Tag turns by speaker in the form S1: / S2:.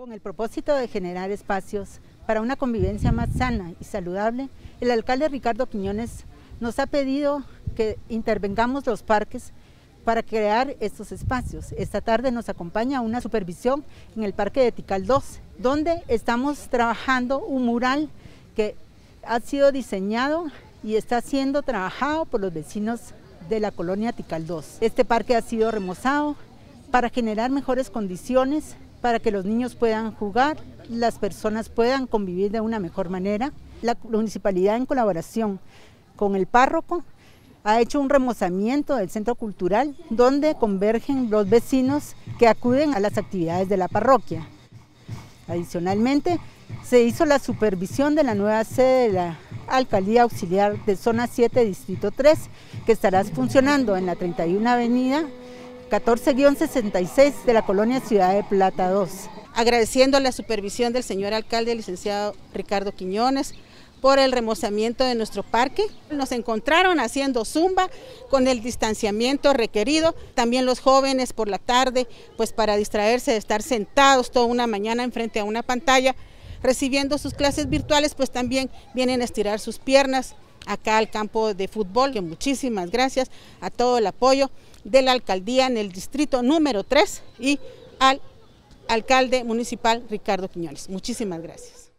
S1: Con el propósito de generar espacios para una convivencia más sana y saludable, el alcalde Ricardo Quiñones nos ha pedido que intervengamos los parques para crear estos espacios. Esta tarde nos acompaña una supervisión en el Parque de Tikal 2, donde estamos trabajando un mural que ha sido diseñado y está siendo trabajado por los vecinos de la colonia Tikal 2. Este parque ha sido remozado para generar mejores condiciones, para que los niños puedan jugar, las personas puedan convivir de una mejor manera. La municipalidad, en colaboración con el párroco, ha hecho un remozamiento del centro cultural donde convergen los vecinos que acuden a las actividades de la parroquia. Adicionalmente, se hizo la supervisión de la nueva sede de la Alcaldía Auxiliar de Zona 7, Distrito 3, que estará funcionando en la 31 Avenida 14-66 de la colonia Ciudad de Plata 2.
S2: Agradeciendo la supervisión del señor alcalde, licenciado Ricardo Quiñones, por el remozamiento de nuestro parque. Nos encontraron haciendo zumba con el distanciamiento requerido. También los jóvenes por la tarde, pues para distraerse de estar sentados toda una mañana enfrente a una pantalla, recibiendo sus clases virtuales, pues también vienen a estirar sus piernas acá al campo de fútbol. Muchísimas gracias a todo el apoyo de la alcaldía en el distrito número 3 y al alcalde municipal Ricardo Quiñones. Muchísimas gracias.